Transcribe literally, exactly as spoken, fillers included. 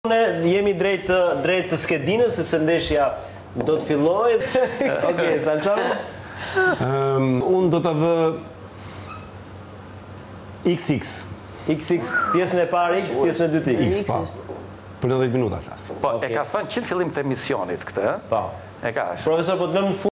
Ne jemi drejt drejt të skedinës, sepse ndeshja do të fillojë. Okej, Salsa. Unë do ta vë iks iks. iks iks, pjesën e parë X, pjesën e dytë X. Po. Për nëntëdhjetë minuta flas. Po, e ka thënë që në fillim të emisionit këtë. Po. E ka. Profesor, po të lëmë